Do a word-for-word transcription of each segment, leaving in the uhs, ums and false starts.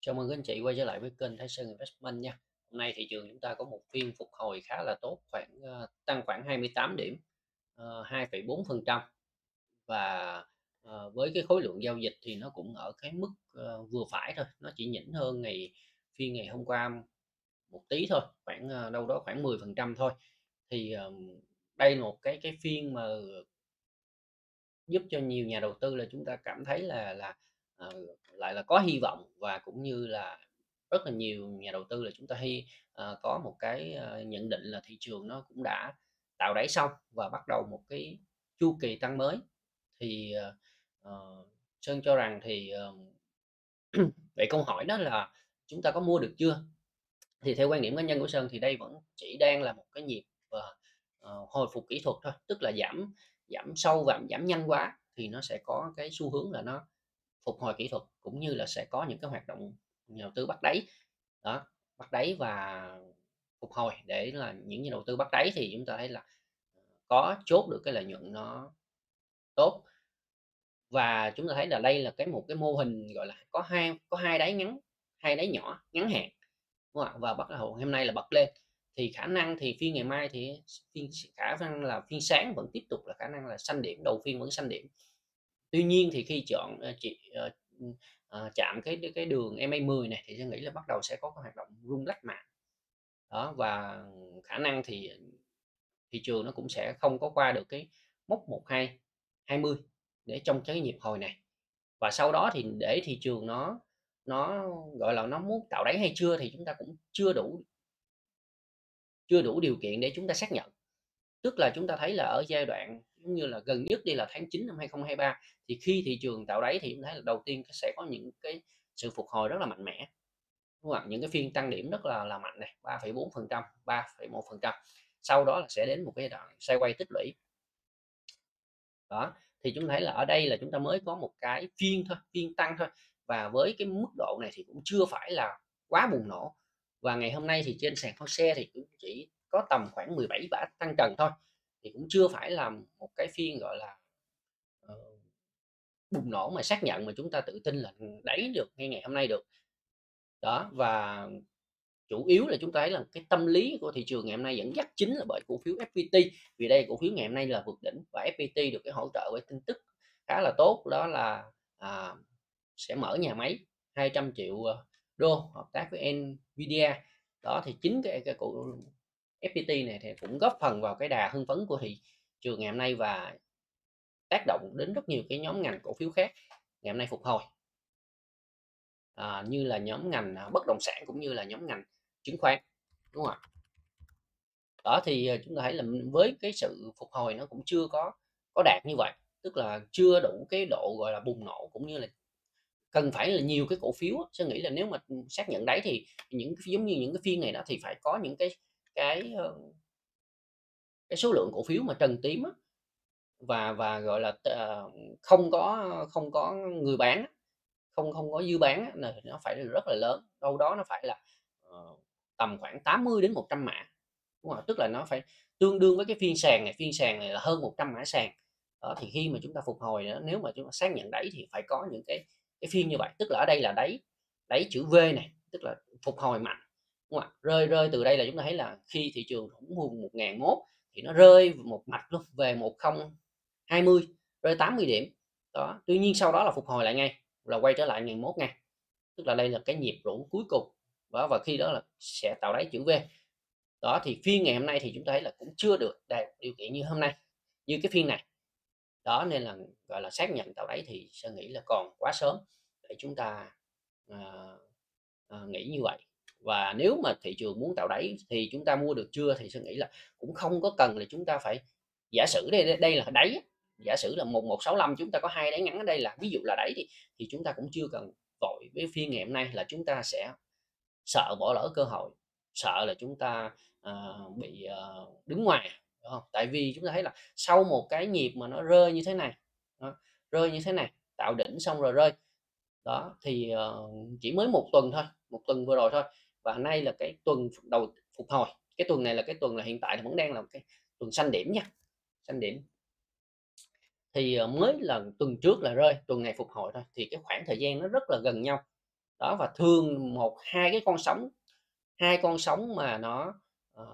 Chào mừng các anh chị quay trở lại với kênh Thái Sơn Investment nha. Hôm nay thị trường chúng ta có một phiên phục hồi khá là tốt, khoảng ờ, tăng khoảng hai mươi tám điểm, uh, hai phẩy bốn phần trăm, và ờ, với cái khối lượng giao dịch thì nó cũng ở cái mức ờ, vừa phải thôi, nó chỉ nhỉnh hơn ngày phiên ngày hôm qua một tí thôi, khoảng ờ, đâu đó khoảng mười phần trăm thôi. Thì ờ, đây là một cái cái phiên mà giúp cho nhiều nhà đầu tư là chúng ta cảm thấy là là ờ, lại là có hy vọng, và cũng như là rất là nhiều nhà đầu tư là chúng ta hy ờ, có một cái ờ, nhận định là thị trường nó cũng đã tạo đáy xong và bắt đầu một cái chu kỳ tăng mới. Thì ờ, ờ, Sơn cho rằng thì ờ, vậy câu hỏi đó là chúng ta có mua được chưa? Thì theo quan điểm cá nhân của Sơn thì đây vẫn chỉ đang là một cái nhịp ờ, ờ, hồi phục kỹ thuật thôi, tức là giảm giảm sâu và giảm nhanh quá thì nó sẽ có cái xu hướng là nó phục hồi kỹ thuật, cũng như là sẽ có những cái hoạt động nhà đầu tư bắt đáy. Đó, bắt đáy và phục hồi, để là những nhà đầu tư bắt đáy thì chúng ta thấy là có chốt được cái lợi nhuận nó tốt. Và chúng ta thấy là đây là cái một cái mô hình, gọi là, có hai có hai đáy ngắn, hai đáy nhỏ ngắn hạn, đúng không ạ? Và bắt đầu hôm nay là bật lên, thì khả năng thì phiên ngày mai thì phiên khả năng là phiên sáng vẫn tiếp tục là khả năng là xanh điểm, đầu phiên vẫn xanh điểm. Tuy nhiên thì khi chọn ờ, chị ờ, ờ, chạm cái cái đường e em a mười này thì tôi nghĩ là bắt đầu sẽ có cái hoạt động rung lắc mạnh. Đó, và khả năng thì thị trường nó cũng sẽ không có qua được cái mốc một hai hai mươi để trong cái nhịp hồi này. Và sau đó thì để thị trường nó nó, gọi là, nó muốn tạo đáy hay chưa thì chúng ta cũng chưa đủ chưa đủ điều kiện để chúng ta xác nhận. Tức là chúng ta thấy là ở giai đoạn giống như là gần nhất đi là tháng chín năm hai không hai ba, thì khi thị trường tạo đáy thì chúng thấy là đầu tiên sẽ có những cái sự phục hồi rất là mạnh mẽ, đúng không ạ? Những cái phiên tăng điểm rất là là mạnh này, ba phẩy bốn phần trăm, ba phẩy một phần trăm. Sau đó là sẽ đến một cái đoạn sideways tích lũy. Đó, thì chúng thấy là ở đây là chúng ta mới có một cái phiên thôi, phiên tăng thôi, và với cái mức độ này thì cũng chưa phải là quá bùng nổ. Và ngày hôm nay thì trên sàn HOSE thì cũng chỉ có tầm khoảng mười bảy bã tăng trần thôi, thì cũng chưa phải là một cái phiên, gọi là, ờ, bùng nổ mà xác nhận mà chúng ta tự tin là đáy được ngay ngày hôm nay được. Đó, và chủ yếu là chúng ta thấy là cái tâm lý của thị trường ngày hôm nay dẫn dắt chính là bởi cổ phiếu ép pê tê, vì đây cổ phiếu ngày hôm nay là vượt đỉnh, và ép pê tê được cái hỗ trợ với tin tức khá là tốt, đó là à, sẽ mở nhà máy hai trăm triệu ờ, đô hợp tác với Nvidia. Đó thì chính cái, cái cổ ép pê tê này thì cũng góp phần vào cái đà hưng phấn của thị trường ngày hôm nay, và tác động đến rất nhiều cái nhóm ngành cổ phiếu khác ngày hôm nay phục hồi, à, như là nhóm ngành à, bất động sản cũng như là nhóm ngành chứng khoán, đúng không ạ? Đó thì à, chúng ta thấy là với cái sự phục hồi nó cũng chưa có có đạt như vậy, tức là chưa đủ cái độ, gọi là, bùng nổ, cũng như là cần phải là nhiều cái cổ phiếu á. Tôi nghĩ là nếu mà xác nhận đáy thì những giống như những cái phiên này đó thì phải có những cái cái ờ, cái số lượng cổ phiếu mà trần tím á, và và gọi là ờ, không có không có người bán á, không không có dư bán á, là nó phải là rất là lớn, đâu đó nó phải là ờ, tầm khoảng tám mươi đến một trăm mã, đúng không? Tức là nó phải tương đương với cái phiên sàn này, phiên sàn này là hơn một trăm mã sàn. Đó, thì khi mà chúng ta phục hồi đó, nếu mà chúng ta xác nhận đáy thì phải có những cái cái phiên như vậy, tức là ở đây là đáy đáy chữ V này, tức là phục hồi mạnh, đúng không ạ? Rơi rơi từ đây là chúng ta thấy là khi thị trường khủng vùng một nghìn mốt thì nó rơi một mạch luôn về một không hai mươi, rơi tám mươi điểm. Đó, tuy nhiên sau đó là phục hồi lại ngay, là quay trở lại một nghìn mốt ngay, tức là đây là cái nhịp rũ cuối cùng. Đó, và khi đó là sẽ tạo đáy chữ V. Đó, thì phiên ngày hôm nay thì chúng ta thấy là cũng chưa được đạt điều kiện như hôm nay, như cái phiên này. Đó, nên là, gọi là, xác nhận tạo đáy thì Sơn nghĩ là còn quá sớm để chúng ta, ờ, ờ, nghĩ như vậy. Và nếu mà thị trường muốn tạo đáy thì chúng ta mua được chưa thì Sơn nghĩ là cũng không có cần là chúng ta phải, giả sử đây đây là đáy, giả sử là một một sáu lăm chúng ta có hai đáy ngắn ở đây là ví dụ là đáy thì thì chúng ta cũng chưa cần vội với phiên ngày hôm nay là chúng ta sẽ sợ bỏ lỡ cơ hội, sợ là chúng ta ờ, bị ờ, đứng ngoài, đúng không? Tại vì chúng ta thấy là sau một cái nhịp mà nó rơi như thế này, đó, rơi như thế này, tạo đỉnh xong rồi rơi, đó thì ờ, chỉ mới một tuần thôi, một tuần vừa rồi thôi, và nay là cái tuần đầu phục hồi, cái tuần này là cái tuần là hiện tại thì vẫn đang là cái tuần xanh điểm nha, xanh điểm. Thì ờ, mới là tuần trước là rơi, tuần này phục hồi thôi, thì cái khoảng thời gian nó rất là gần nhau. Đó, và thường một hai cái con sóng hai con sóng mà nó, ờ,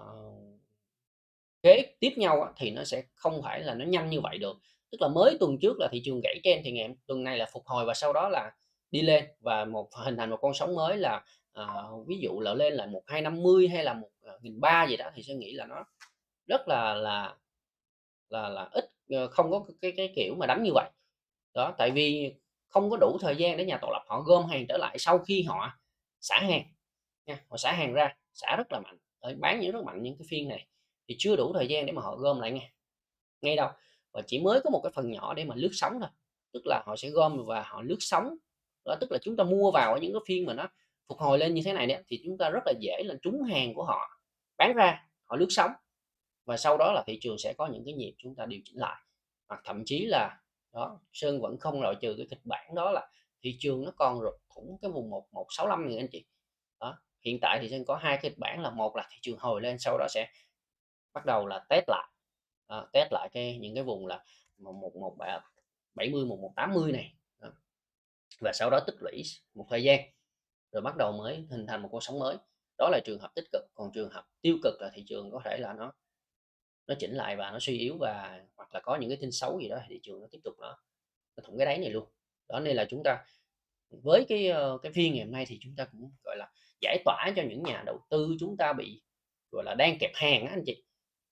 kế tiếp nhau á, thì nó sẽ không phải là nó nhanh như vậy được. Tức là mới tuần trước là thị trường gãy trend thì ngày tuần này là phục hồi và sau đó là đi lên và một hình thành một con sóng mới là, ờ, ví dụ là lên là một hai năm mươi hay là một ờ, nghìn ba gì đó thì sẽ nghĩ là nó rất là là là là ít, ờ, không có cái cái kiểu mà đánh như vậy. Đó, tại vì không có đủ thời gian để nhà tạo lập họ gom hàng trở lại sau khi họ xả hàng nha, họ xả hàng ra, xả rất là mạnh, đấy, bán những rất mạnh những cái phiên này thì chưa đủ thời gian để mà họ gom lại nha, ngay đâu, và chỉ mới có một cái phần nhỏ để mà lướt sóng thôi. Tức là họ sẽ gom và họ lướt sóng, đó, tức là chúng ta mua vào ở những cái phiên mà nó phục hồi lên như thế này đấy, thì chúng ta rất là dễ là trúng hàng của họ, bán ra, họ lướt sóng và sau đó là thị trường sẽ có những cái nhịp chúng ta điều chỉnh lại. Hoặc thậm chí là đó, Sơn vẫn không loại trừ cái kịch bản đó là thị trường nó còn rụt thủng cái vùng một một sáu lăm này anh chị. Đó, hiện tại thì Sơn có hai kịch bản là một là thị trường hồi lên sau đó sẽ bắt đầu là test lại, à, test lại cái những cái vùng là một một một bảy mươi một một tám mươi này. Đó. Và sau đó tích lũy một thời gian rồi bắt đầu mới hình thành một con sóng mới. Đó là trường hợp tích cực, còn trường hợp tiêu cực là thị trường có thể là nó nó chỉnh lại và nó suy yếu và hoặc là có những cái tin xấu gì đó thì thị trường nó tiếp tục nó nó thủng cái đáy này luôn. Đó nên là chúng ta với cái ờ, cái phiên ngày hôm nay thì chúng ta cũng gọi là giải tỏa cho những nhà đầu tư chúng ta bị gọi là đang kẹp hàng á anh chị,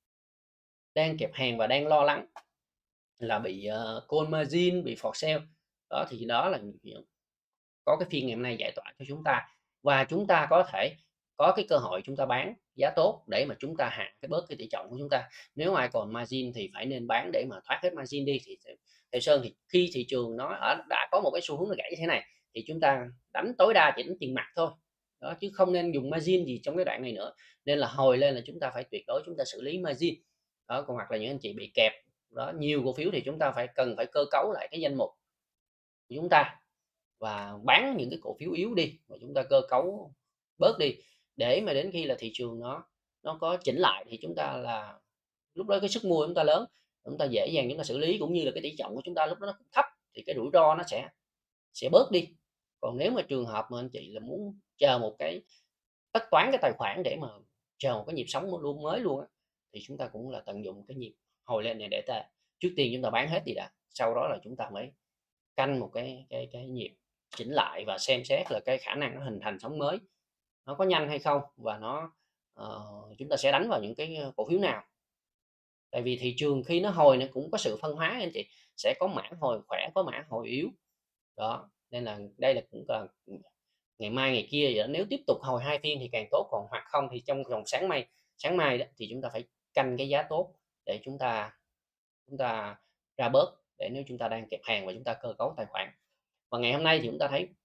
đang kẹp hàng và đang lo lắng là bị uh, call margin, bị force sale. Đó thì đó là có cái phiên ngày hôm nay giải tỏa cho chúng ta và chúng ta có thể có cái cơ hội chúng ta bán giá tốt để mà chúng ta hạ cái bớt cái tỷ trọng của chúng ta. Nếu ai còn margin thì phải nên bán để mà thoát hết margin đi. Thì theo Sơn thì khi thị trường nó ở đã có một cái xu hướng nó gãy như thế này thì chúng ta đánh tối đa chỉ đánh tiền mặt thôi. Đó, chứ không nên dùng margin gì trong cái đoạn này nữa. Nên là hồi lên là chúng ta phải tuyệt đối chúng ta xử lý margin. Đó, còn hoặc là những anh chị bị kẹp đó nhiều cổ phiếu thì chúng ta phải cần phải cơ cấu lại cái danh mục của chúng ta và bán những cái cổ phiếu yếu đi và chúng ta cơ cấu bớt đi để mà đến khi là thị trường nó nó có chỉnh lại thì chúng ta là lúc đó cái sức mua chúng ta lớn, chúng ta dễ dàng chúng ta xử lý cũng như là cái tỷ trọng của chúng ta lúc đó nó cũng thấp thì cái rủi ro nó sẽ sẽ bớt đi. Còn nếu mà trường hợp mà anh chị là muốn chờ một cái tất toán cái tài khoản để mà chờ một cái nhịp sống luôn mới luôn á, thì chúng ta cũng là tận dụng cái nhịp hồi lên này để ta trước tiên chúng ta bán hết đi đã, sau đó là chúng ta mới canh một cái cái cái nhịp chỉnh lại và xem xét là cái khả năng nó hình thành sóng mới nó có nhanh hay không và nó ờ, chúng ta sẽ đánh vào những cái cổ phiếu nào. Tại vì thị trường khi nó hồi nó cũng có sự phân hóa anh chị, sẽ có mã hồi khỏe có mã hồi yếu. Đó nên là đây là cũng là ngày mai ngày kia vậy đó. Nếu tiếp tục hồi hai phiên thì càng tốt, còn hoặc không thì trong vòng sáng mai sáng mai đó thì chúng ta phải canh cái giá tốt để chúng ta chúng ta ra bớt để nếu chúng ta đang kẹp hàng và chúng ta cơ cấu tài khoản. Và ngày hôm nay thì chúng ta thấy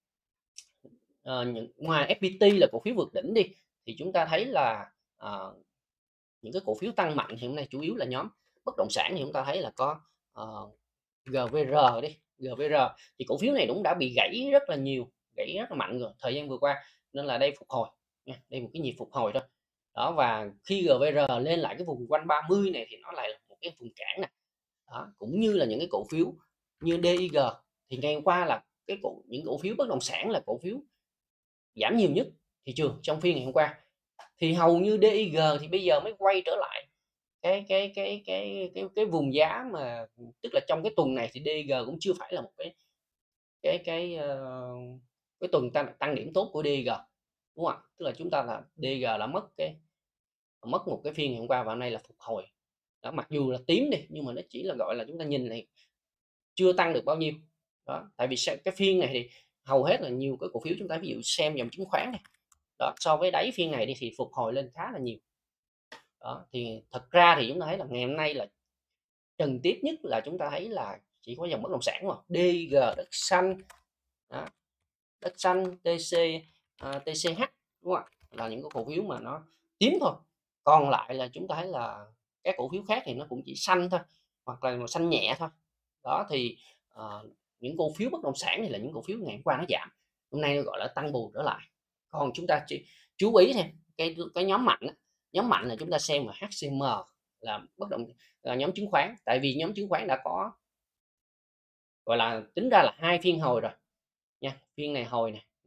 ờ, những, ngoài ép pê tê là cổ phiếu vượt đỉnh đi thì chúng ta thấy là ờ, những cái cổ phiếu tăng mạnh hiện nay chủ yếu là nhóm bất động sản thì chúng ta thấy là có uh, giê vê rờ đi giê vê rờ thì cổ phiếu này cũng đã bị gãy rất là nhiều, gãy rất là mạnh rồi thời gian vừa qua nên là đây phục hồi nha, đây một cái nhịp phục hồi thôi. Đó và khi giê vê rờ lên lại cái vùng quanh ba mươi này thì nó lại là một cái vùng cản này. Đó, cũng như là những cái cổ phiếu như đê i giê thì ngày hôm qua là cái cổ những cổ phiếu bất động sản là cổ phiếu giảm nhiều nhất thị trường trong phiên ngày hôm qua, thì hầu như đê i giê thì bây giờ mới quay trở lại cái cái cái cái cái cái vùng giá mà tức là trong cái tuần này thì đê i giê cũng chưa phải là một cái cái cái uh, cái tuần tăng tăng điểm tốt của đê i giê, đúng không ạ? Tức là chúng ta là đê i giê đã mất cái mất một cái phiên ngày hôm qua và hôm nay là phục hồi. Đó, mặc dù là tím đi nhưng mà nó chỉ là gọi là chúng ta nhìn này chưa tăng được bao nhiêu. Đó tại vì cái phiên này thì hầu hết là nhiều cái cổ phiếu chúng ta ví dụ xem dòng chứng khoán này đó so với đáy phiên này đi thì phục hồi lên khá là nhiều. Đó thì thật ra thì chúng ta thấy là ngày hôm nay là trần tiếp nhất là chúng ta thấy là chỉ có dòng bất động sản mà đê i giê, đất xanh, đó, đất xanh, tê xê, uh, tê xê hát, đúng không ạ, là những cái cổ phiếu mà nó tím thôi. Còn lại là chúng ta thấy là các cổ phiếu khác thì nó cũng chỉ xanh thôi hoặc là màu xanh nhẹ thôi. Đó thì uh, những cổ phiếu bất động sản thì là những cổ phiếu ngày hôm qua nó giảm, hôm nay nó gọi là tăng bù trở lại. Còn chúng ta chỉ chú ý thêm cái cái nhóm mạnh đó. Nhóm mạnh là chúng ta xem là hát xê em là bất động là nhóm chứng khoán, tại vì nhóm chứng khoán đã có gọi là tính ra là hai phiên hồi rồi nha, phiên này hồi này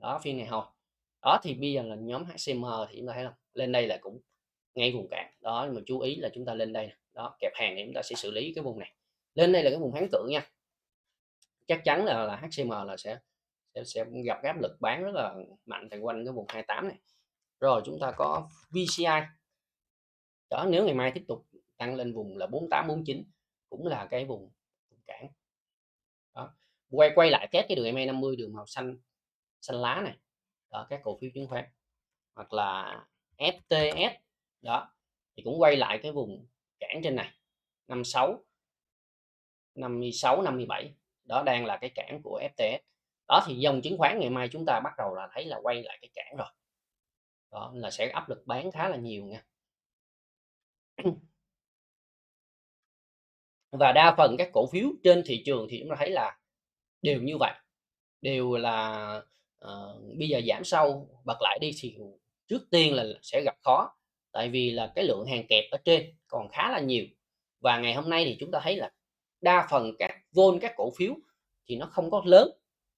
đó, phiên này hồi. Đó, thì bây giờ là nhóm hát xê em thì chúng ta thấy là lên đây là cũng ngay vùng cản đó, nhưng mà chú ý là chúng ta lên đây đó, kẹp hàng thì chúng ta sẽ xử lý cái vùng này. Lên đây là cái vùng kháng cự nha, chắc chắn là, là hát xê em là sẽ, sẽ sẽ gặp áp lực bán rất là mạnh tại quanh cái vùng hai mươi tám này. Rồi chúng ta có vê xê i đó, nếu ngày mai tiếp tục tăng lên vùng là bốn tám bốn chín cũng là cái vùng, vùng cản đó. Quay quay lại test cái đường em a năm mươi, đường màu xanh xanh lá này đó, các cổ phiếu chứng khoán hoặc là ép tê ét đó thì cũng quay lại cái vùng cản trên này năm mươi sáu năm mươi sáu năm mươi bảy đó, đang là cái cản của ép tê ét đó. Thì dòng chứng khoán ngày mai chúng ta bắt đầu là thấy là quay lại cái cản rồi đó, là sẽ áp lực bán khá là nhiều nha. Và đa phần các cổ phiếu trên thị trường thì chúng ta thấy là đều như vậy, đều là uh, bây giờ giảm sâu bật lại đi thì trước tiên là sẽ gặp khó, tại vì là cái lượng hàng kẹp ở trên còn khá là nhiều. Và ngày hôm nay thì chúng ta thấy là đa phần các vol các cổ phiếu thì nó không có lớn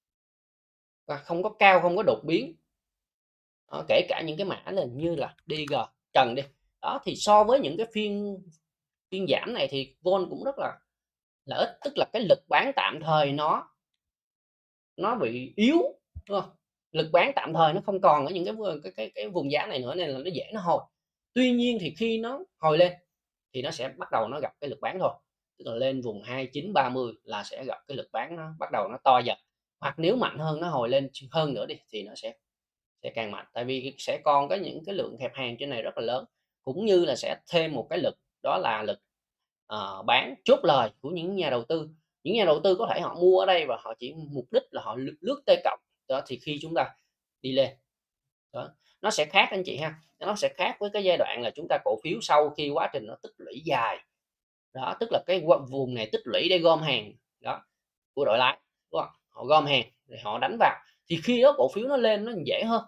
và không có cao, không có đột biến đó, kể cả những cái mã là như là đê giê trần đi đó, thì so với những cái phiên phiên giảm này thì vol cũng rất là là ít, tức là cái lực bán tạm thời nó nó bị yếu, đúng không? Lực bán tạm thời nó không còn ở những cái cái cái, cái vùng giá này nữa nên là nó dễ nó hồi. Tuy nhiên thì khi nó hồi lên thì nó sẽ bắt đầu nó gặp cái lực bán thôi, tức là lên vùng hai mươi chín ba mươi là sẽ gặp cái lực bán nó bắt đầu nó to dần, hoặc nếu mạnh hơn nó hồi lên hơn nữa đi thì nó sẽ sẽ càng mạnh, tại vì sẽ còn có những cái lượng kẹp hàng trên này rất là lớn, cũng như là sẽ thêm một cái lực đó là lực uh, bán chốt lời của những nhà đầu tư. Những nhà đầu tư có thể họ mua ở đây và họ chỉ mục đích là họ lướt T cộng đó, thì khi chúng ta đi lên đó, nó sẽ khác anh chị ha, nó sẽ khác với cái giai đoạn là chúng ta cổ phiếu sau khi quá trình nó tích lũy dài đó, tức là cái vùng này tích lũy để gom hàng đó của đội lái, đúng không? Họ gom hàng rồi họ đánh vào thì khi đó cổ phiếu nó lên nó dễ hơn,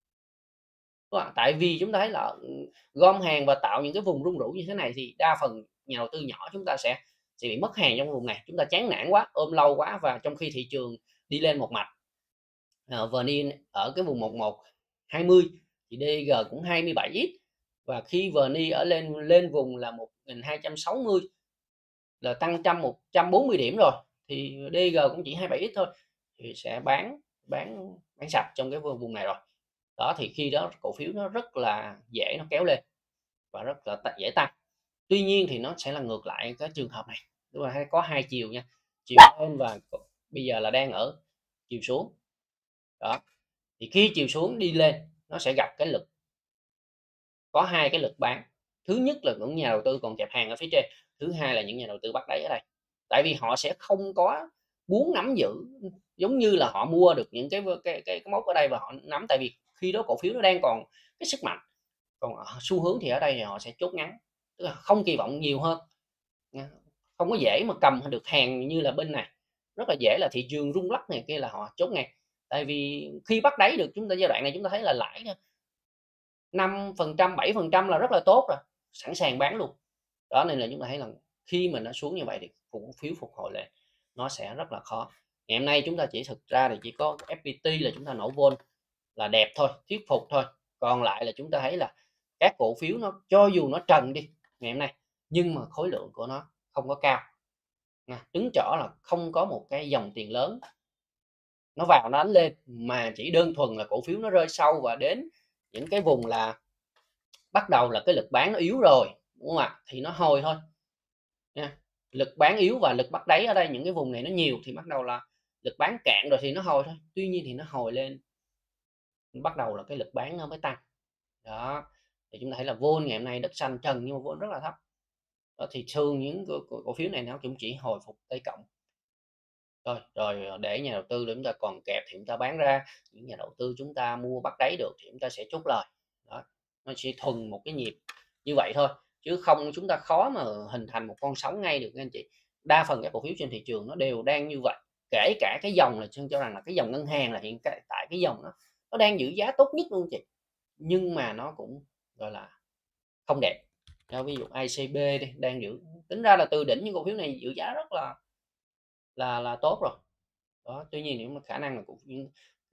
đúng không? Tại vì chúng ta thấy là gom hàng và tạo những cái vùng rung rũ như thế này thì đa phần nhà đầu tư nhỏ chúng ta sẽ sẽ bị mất hàng trong vùng này, chúng ta chán nản quá, ôm lâu quá, và trong khi thị trường đi lên một mạch uh, vê en i ở cái vùng một một hai mươi thì đê giê cũng hai mươi bảy x, và khi vê en i ở lên lên vùng là một nghìn hai trăm sáu mươi là tăng trăm một trăm bốn mươi điểm rồi thì đê giê cũng chỉ hai mươi bảy x thôi, thì sẽ bán bán bán sạch trong cái vùng này rồi đó, thì khi đó cổ phiếu nó rất là dễ nó kéo lên và rất là dễ tăng. Tuy nhiên thì nó sẽ là ngược lại cái trường hợp này, đúng là có hai chiều nha, chiều lên và bây giờ là đang ở chiều xuống đó, thì khi chiều xuống đi lên nó sẽ gặp cái lực, có hai cái lực bán. Thứ nhất là những nhà đầu tư còn kẹp hàng ở phía trên, thứ hai là những nhà đầu tư bắt đáy ở đây, tại vì họ sẽ không có muốn nắm giữ giống như là họ mua được những cái cái cái, cái mốc ở đây và họ nắm, tại vì khi đó cổ phiếu nó đang còn cái sức mạnh, còn xu hướng thì ở đây thì họ sẽ chốt ngắn, tức là không kỳ vọng nhiều hơn, không có dễ mà cầm được hàng như là bên này, rất là dễ là thị trường rung lắc này kia là họ chốt ngay, tại vì khi bắt đáy được chúng ta giai đoạn này chúng ta thấy là lãi năm phần trăm bảy phần trăm là rất là tốt rồi, sẵn sàng bán luôn đó, nên là chúng ta thấy là khi mà nó xuống như vậy thì cổ phiếu phục hồi lại nó sẽ rất là khó. Ngày hôm nay chúng ta chỉ thực ra thì chỉ có ép pê tê là chúng ta nổ vol là đẹp thôi, thuyết phục thôi, còn lại là chúng ta thấy là các cổ phiếu nó cho dù nó trần đi ngày hôm nay nhưng mà khối lượng của nó không có cao, đứng trỏ là không có một cái dòng tiền lớn nó vào nó đánh lên, mà chỉ đơn thuần là cổ phiếu nó rơi sâu và đến những cái vùng là bắt đầu là cái lực bán nó yếu rồi, đúng không ạ, thì nó hồi thôi nha. Lực bán yếu và lực bắt đáy ở đây những cái vùng này nó nhiều thì bắt đầu là lực bán cạn rồi thì nó hồi thôi, tuy nhiên thì nó hồi lên bắt đầu là cái lực bán nó mới tăng đó, thì chúng ta thấy là vol ngày hôm nay đất xanh trần nhưng mà vol rất là thấp đó, thì thường những cổ, cổ phiếu này nó cũng chỉ hồi phục T cộng thôi, rồi để nhà đầu tư để chúng ta còn kẹp thì chúng ta bán ra, những nhà đầu tư chúng ta mua bắt đáy được thì chúng ta sẽ chốt lời đó, nó chỉ thuần một cái nhịp như vậy thôi, chứ không chúng ta khó mà hình thành một con sóng ngay được anh chị. Đa phần các cổ phiếu trên thị trường nó đều đang như vậy, kể cả cái dòng là cho rằng là cái dòng ngân hàng là hiện tại cái dòng nó nó đang giữ giá tốt nhất luôn chị, nhưng mà nó cũng gọi là không đẹp. Cho ví dụ i xê bê đi, đang giữ, tính ra là từ đỉnh những cổ phiếu này giữ giá rất là là là tốt rồi đó, tuy nhiên những khả năng là cũng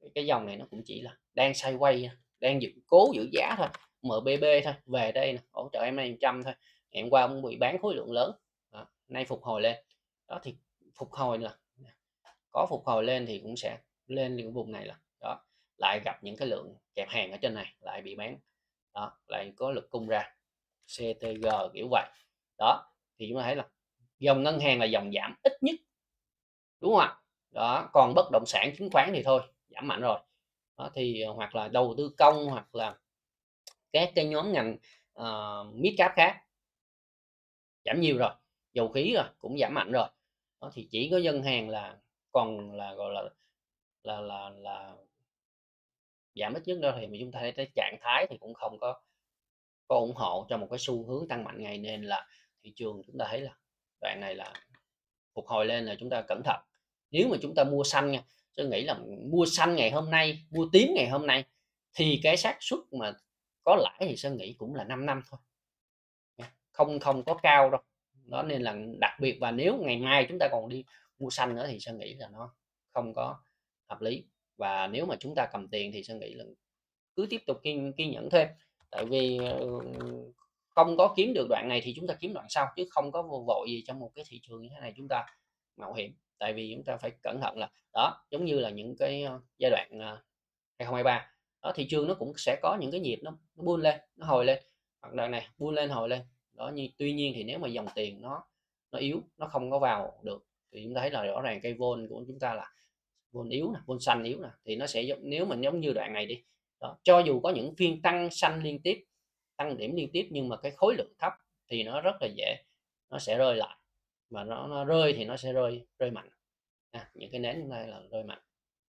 cái dòng này nó cũng chỉ là đang sideways, đang giữ cố giữ giá thôi, em bê bê thôi, về đây nè, hỗ trợ em này một trăm thôi. Ngày hôm qua cũng bị bán khối lượng lớn, đó, nay phục hồi lên, đó thì phục hồi là có phục hồi lên thì cũng sẽ lên những vùng này là đó, lại gặp những cái lượng kẹp hàng ở trên này lại bị bán, đó lại có lực cung ra xê tê giê kiểu vậy. Đó thì chúng ta thấy là dòng ngân hàng là dòng giảm ít nhất, đúng không ạ? Đó, còn bất động sản chứng khoán thì thôi giảm mạnh rồi. Đó thì hoặc là đầu tư công hoặc là các cái nhóm ngành uh, mid cap khác giảm nhiều rồi, dầu khí rồi cũng giảm mạnh rồi. Đó thì chỉ có ngân hàng là còn là gọi là là là là giảm ít nhất đó, thì mà chúng ta thấy cái trạng thái thì cũng không có có ủng hộ cho một cái xu hướng tăng mạnh này, nên là thị trường chúng ta thấy là đoạn này là phục hồi lên là chúng ta cẩn thận. Nếu mà chúng ta mua xanh nha, tôi nghĩ là mua xanh ngày hôm nay, mua tím ngày hôm nay thì cái xác suất mà có lãi thì Sơn nghĩ cũng là 5 năm thôi, không không có cao đâu. Đó nên là đặc biệt, và nếu ngày mai chúng ta còn đi mua xanh nữa thì Sơn nghĩ là nó không có hợp lý. Và nếu mà chúng ta cầm tiền thì Sơn nghĩ là cứ tiếp tục kiên kiên nhẫn thêm, tại vì không có kiếm được đoạn này thì chúng ta kiếm đoạn sau, chứ không có vô vội gì trong một cái thị trường như thế này chúng ta mạo hiểm. Tại vì chúng ta phải cẩn thận là đó, giống như là những cái giai đoạn hai không hai ba đó, thị trường nó cũng sẽ có những cái nhịp nó nó buôn lên nó hồi lên, hoặc đoạn này buôn lên hồi lên đó. Như tuy nhiên thì nếu mà dòng tiền nó nó yếu, nó không có vào được thì chúng ta thấy là rõ ràng cây vol của chúng ta là vol yếu nè, vol xanh yếu nè, thì nó sẽ giống, nếu mình giống như đoạn này đi đó, cho dù có những phiên tăng xanh liên tiếp, tăng điểm liên tiếp, nhưng mà cái khối lượng thấp thì nó rất là dễ nó sẽ rơi lại, mà nó, nó rơi thì nó sẽ rơi rơi mạnh à, những cái nến như này là rơi mạnh.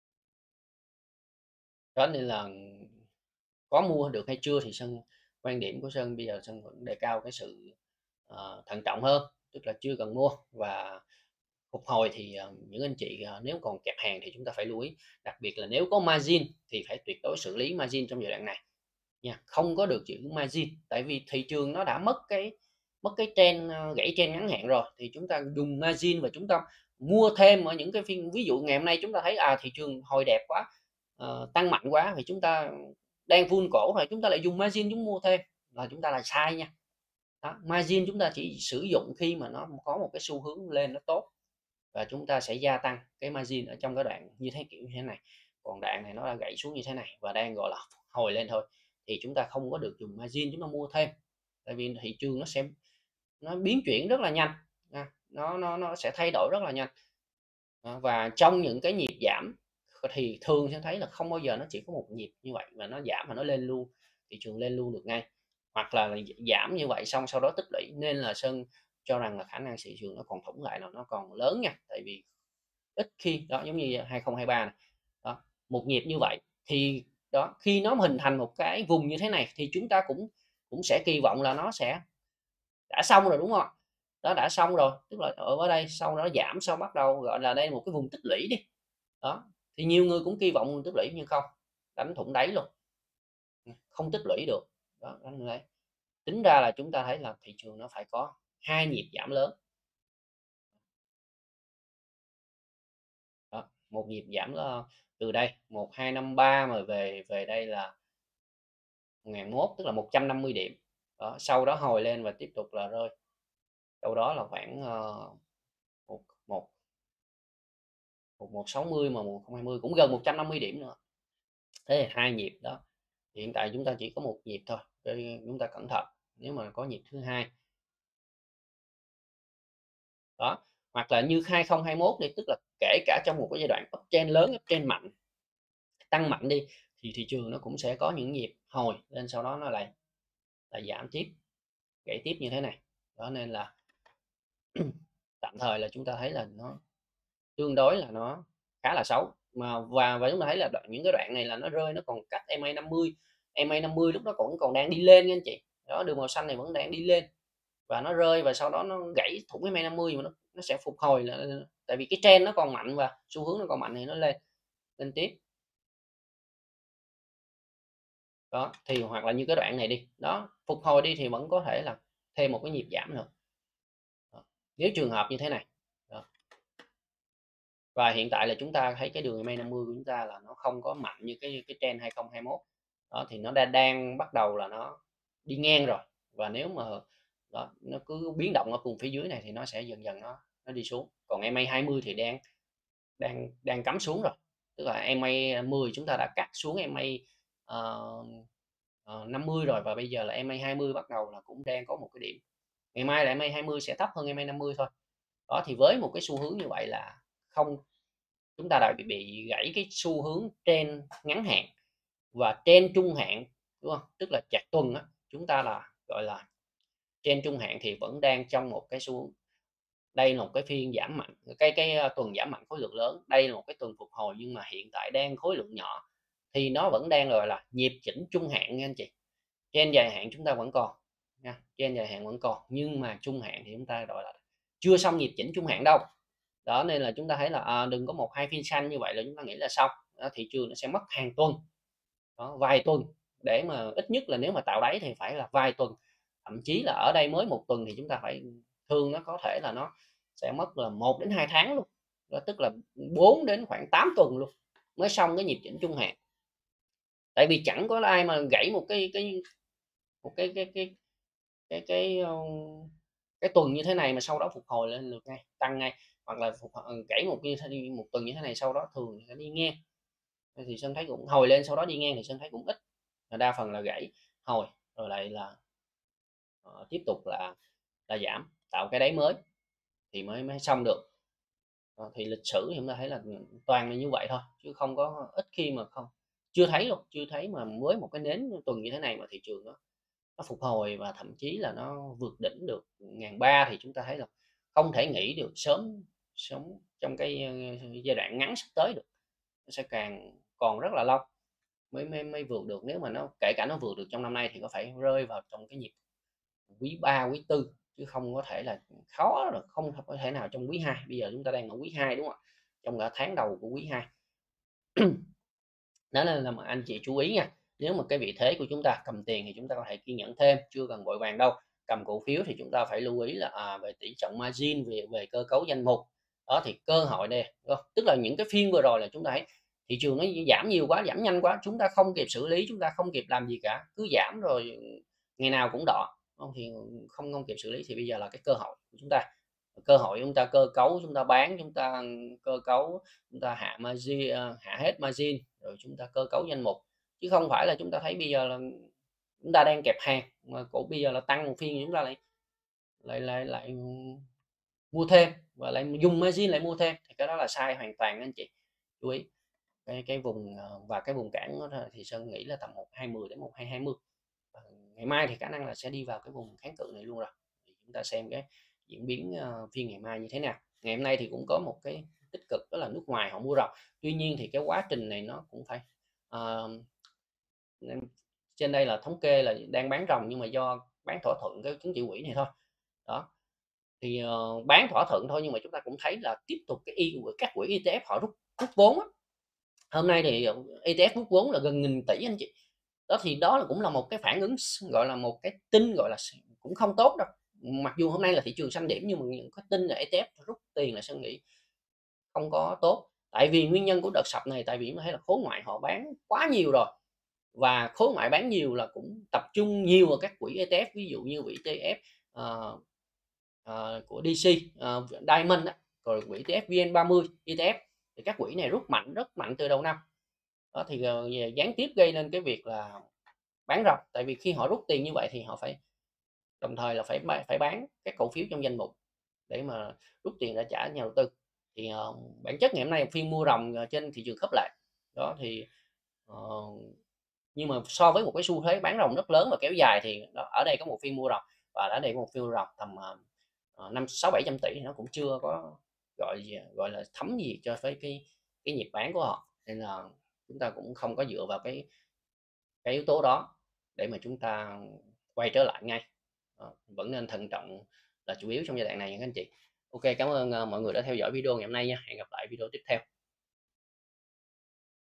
Đó nên là có mua được hay chưa thì Sơn, quan điểm của Sơn bây giờ Sơn vẫn đề cao cái sự uh, thận trọng hơn, tức là chưa cần mua. Và phục hồi thì uh, những anh chị uh, nếu còn kẹp hàng thì chúng ta phải lưu ý, đặc biệt là nếu có margin thì phải tuyệt đối xử lý margin trong giai đoạn này nha, không có được giữ margin, tại vì thị trường nó đã mất cái mất cái trend uh, gãy trend ngắn hạn rồi, thì chúng ta dùng margin và chúng ta mua thêm ở những cái phiên, ví dụ ngày hôm nay chúng ta thấy à thị trường hồi đẹp quá, uh, tăng mạnh quá, thì chúng ta đang full cổ rồi chúng ta lại dùng margin chúng mua thêm là chúng ta là sai nha. Đó, margin chúng ta chỉ sử dụng khi mà nó có một cái xu hướng lên nó tốt, và chúng ta sẽ gia tăng cái margin ở trong cái đoạn như thế, kiểu như thế này. Còn đoạn này nó đã gãy xuống như thế này và đang gọi là hồi lên thôi, thì chúng ta không có được dùng margin chúng ta mua thêm, tại vì thị trường nó sẽ nó biến chuyển rất là nhanh, nó nó nó sẽ thay đổi rất là nhanh. Và trong những cái nhịp giảm thì thường sẽ thấy là không bao giờ nó chỉ có một nhịp như vậy mà nó giảm mà nó lên luôn, thị trường lên luôn được ngay, hoặc là giảm như vậy xong sau đó tích lũy, nên là Sơn cho rằng là khả năng thị trường nó còn thủng lại là nó còn lớn nha. Tại vì ít khi đó, giống như hai không hai ba này đó, một nhịp như vậy thì đó, khi nó hình thành một cái vùng như thế này thì chúng ta cũng cũng sẽ kỳ vọng là nó sẽ đã xong rồi, đúng không? Đó đã xong rồi, tức là ở đây sau đó giảm, sau bắt đầu gọi là đây một cái vùng tích lũy đi. Đó, thì nhiều người cũng kỳ vọng tích lũy nhưng không, đánh thủng đáy luôn, không tích lũy được. Đó, đấy. Tính ra là chúng ta thấy là thị trường nó phải có hai nhịp giảm lớn. Đó, một nhịp giảm là từ đây một hai năm ba mà về về đây là một nghìn mốt, tức là một trăm năm mươi điểm. Đó, sau đó hồi lên và tiếp tục là rơi đâu đó là khoảng uh, một một một một sáu mươi, mà một không hai không cũng gần một trăm năm mươi điểm nữa. Thế là hai nhịp đó. Hiện tại chúng ta chỉ có một nhịp thôi, để chúng ta cẩn thận nếu mà có nhịp thứ hai. Đó, hoặc là như hai không hai mốt đi, tức là kể cả trong một cái giai đoạn uptrend lớn, uptrend mạnh, tăng mạnh đi, thì thị trường nó cũng sẽ có những nhịp hồi lên, sau đó nó lại lại giảm tiếp, gãy tiếp như thế này. Đó nên là tạm thời là chúng ta thấy là nó tương đối là nó khá là xấu, mà và và chúng ta thấy là đoạn, những cái đoạn này là nó rơi, nó còn cách em a năm mươi, em a năm mươi lúc đó còn còn đang đi lên nha anh chị. Đó, đường màu xanh này vẫn đang đi lên và nó rơi, và sau đó nó gãy thủng em a năm mươi, mà nó nó sẽ phục hồi là, tại vì cái trend nó còn mạnh và xu hướng nó còn mạnh thì nó lên lên tiếp. Đó thì hoặc là như cái đoạn này đi, đó phục hồi đi thì vẫn có thể là thêm một cái nhịp giảm nữa. Đó, nếu trường hợp như thế này. Đó. Và hiện tại là chúng ta thấy cái đường e em a năm mươi của chúng ta là nó không có mạnh như cái cái trend hai không hai mốt. Đó, thì nó đang đang bắt đầu là nó đi ngang rồi, và nếu mà đó, nó cứ biến động ở vùng phía dưới này thì nó sẽ dần dần nó nó đi xuống. Còn e em a hai mươi thì đang đang đang cắm xuống rồi, tức là e em a mười chúng ta đã cắt xuống e em a ờ, ờ, năm mươi rồi, và bây giờ là e em a hai mươi bắt đầu là cũng đang có một cái điểm. Ngày mai là e em a hai mươi sẽ thấp hơn e em a năm mươi thôi. Đó, thì với một cái xu hướng như vậy là không, chúng ta đã bị bị gãy cái xu hướng trend ngắn hạn và trend trung hạn, đúng không? Tức là chặt tuần á, chúng ta là gọi là trend trung hạn thì vẫn đang trong một cái xu hướng. Đây là một cái phiên giảm mạnh, cái cái ờ, tuần giảm mạnh khối lượng lớn. Đây là một cái tuần phục hồi nhưng mà hiện tại đang khối lượng nhỏ, thì nó vẫn đang gọi là nhịp chỉnh trung hạn nha anh chị. Trend dài hạn chúng ta vẫn còn nha, trend dài hạn vẫn còn, nhưng mà trung hạn thì chúng ta gọi là chưa xong nhịp chỉnh trung hạn đâu. Đó, nên là chúng ta thấy là à, đừng có một hai phiên xanh như vậy là chúng ta nghĩ là xong. Đó, thị trường nó sẽ mất hàng tuần, đó, vài tuần để mà ít nhất là nếu mà tạo đáy thì phải là vài tuần, thậm chí là ở đây mới một tuần thì chúng ta phải, thường nó có thể là nó sẽ mất là một đến hai tháng luôn. Đó, tức là bốn đến khoảng tám tuần luôn mới xong cái nhịp chỉnh trung hạn. Tại vì chẳng có ai mà gãy một cái cái một cái cái cái cái cái, ơ, cái tuần như thế này mà sau đó phục hồi lên được ngay, tăng ngay, hoặc là phục hồi gãy một như thế một tuần như thế này sau đó thường sẽ đi ngang. Thì Sơn thấy cũng hồi lên sau đó đi ngang thì Sơn thấy cũng ít, và đa phần là gãy, hồi, rồi lại là, ờ, tiếp tục là là giảm, tạo cái đáy mới thì mới mới xong được. Ờ, thì lịch sử thì chúng ta thấy là, toàn là như vậy thôi, chứ không có ít khi mà không, chưa thấy luôn, chưa thấy mà với một cái nến tuần như thế này mà thị trường nó nó phục hồi và thậm chí là nó vượt đỉnh được ngàn ba, thì chúng ta thấy là không thể nghĩ được sớm sớm trong cái, ơ, giai đoạn ngắn sắp tới được. Nó sẽ càng còn rất là lâu mới mới mới vượt được, nếu mà nó kể cả nó vượt được trong năm nay thì có phải rơi vào trong cái nhịp quý ba quý tư, chứ không có thể là, khó rồi, không có thể nào trong quý hai. Bây giờ chúng ta đang ở quý hai, đúng không ạ? Trong cả tháng đầu của quý hai. Đó nên là mà anh chị chú ý nha, nếu mà cái vị thế của chúng ta cầm tiền thì chúng ta có thể kiên nhẫn thêm, chưa cần vội vàng đâu. Cầm cổ phiếu thì chúng ta phải lưu ý là, à, về tỷ trọng margin, về về cơ cấu danh mục. Đó, thì cơ hội đây, đúng không? Tức là những cái phiên vừa rồi là chúng ta thấy thị trường nó giảm nhiều quá, giảm nhanh quá, chúng ta không kịp xử lý, chúng ta không kịp làm gì cả, cứ giảm rồi ngày nào cũng đỏ, không thì không không kịp xử lý, thì bây giờ là cái cơ hội của chúng ta. Cơ hội chúng ta cơ cấu, chúng ta bán, chúng ta cơ cấu, chúng ta hạ margin, ờ, hạ hết margin, rồi chúng ta cơ cấu danh mục, chứ không phải là chúng ta thấy bây giờ là chúng ta đang kẹp hàng mà cổ bây giờ là tăng một phiên chúng ta lại lại lại lại mua thêm và lại dùng margin lại mua thêm, thì cái đó là sai hoàn toàn anh chị. Chú ý cái cái vùng, ờ, và cái vùng cản đó thì Sơn nghĩ là tầm một hai mười đến một hai hai mươi. Ờ, ngày mai thì khả năng là sẽ đi vào cái vùng kháng cự này luôn rồi. Thì chúng ta xem cái diễn biến, ờ, phiên ngày mai như thế nào. Ngày hôm nay thì cũng có một cái tích cực, đó là nước ngoài họ mua ròng. Tuy nhiên thì cái quá trình này nó cũng phải, ờ, trên đây là thống kê là đang bán ròng, nhưng mà do bán thỏa thuận cái chứng chỉ quỹ này thôi. Đó, thì, ờ, bán thỏa thuận thôi, nhưng mà chúng ta cũng thấy là tiếp tục cái y các quỹ i ti ép họ rút rút vốn á. Hôm nay thì, ờ, i ti ép rút vốn là gần nghìn tỷ anh chị. Đó, thì đó là cũng là một cái phản ứng gọi là, một cái tin, gọi là, cũng không tốt đâu. Mặc dù hôm nay là thị trường xanh điểm, nhưng mà những cái tin là i ti ép rút tiền là Sơn nghĩ không có tốt. Tại vì nguyên nhân của đợt sập này, tại vì chúng ta thấy là khối ngoại họ bán quá nhiều rồi, và khối ngoại bán nhiều là cũng tập trung nhiều vào các quỹ i ti ép, ví dụ như quỹ i ti ép, ờ, ờ, của đê xê, ờ, Diamond á, rồi quỹ i ti ép vê en ba mươi i ti ép, thì các quỹ này rút mạnh, rất mạnh từ đầu năm. Đó, thì, ờ, gián tiếp gây nên cái việc là bán ròng, tại vì khi họ rút tiền như vậy thì họ phải đồng thời là phải phải bán các cổ phiếu trong danh mục để mà rút tiền ra trả nhà đầu tư. Thì, ờ, bản chất ngày hôm nay phiên mua ròng, ờ, trên thị trường khớp lệnh. Đó thì, ờ, nhưng mà so với một cái xu thế bán ròng rất lớn và kéo dài thì ở đây có một phiên mua ròng, và ở đây có một phiên mua ròng tầm, ờ, ờ, năm sáu bảy trăm tỷ thì nó cũng chưa có, gọi gì, gọi là, thấm gì cho với cái cái nhịp bán của họ. Nên là chúng ta cũng không có dựa vào cái cái yếu tố đó để mà chúng ta quay trở lại ngay. Ờ, vẫn nên thận trọng là chủ yếu trong giai đoạn này nha các anh chị. OK, cảm ơn, ờ, mọi người đã theo dõi video ngày hôm nay nha. Hẹn gặp lại video tiếp theo.